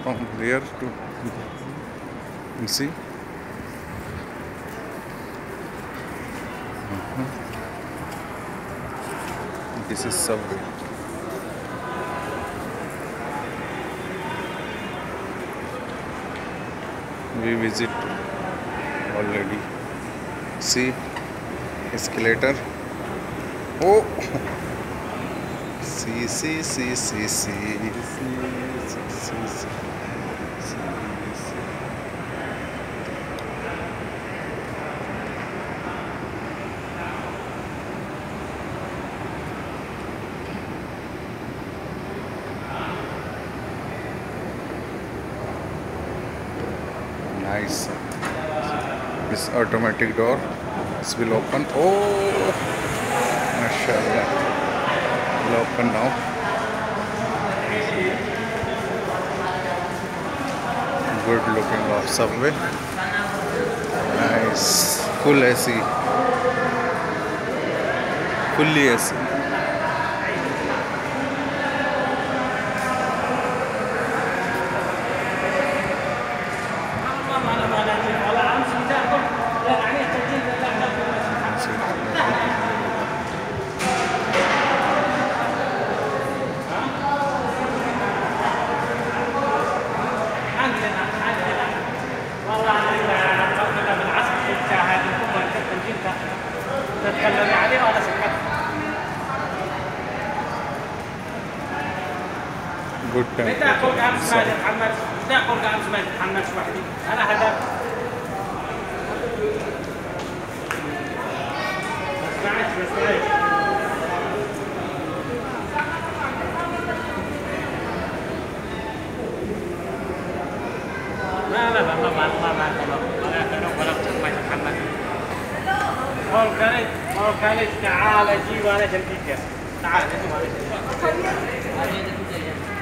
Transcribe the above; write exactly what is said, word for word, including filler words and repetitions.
from there to and see. Uh-huh. This is subway. We visit already. See, escalator. Oh, see, see, see, see, see, see, see, see, see. Nice. This automatic door. This will open. Oh, mashallah. Will open now. Good looking off subway. Nice. Full A C. Fully A C. Good تعال جي وانا جنبيك تعال.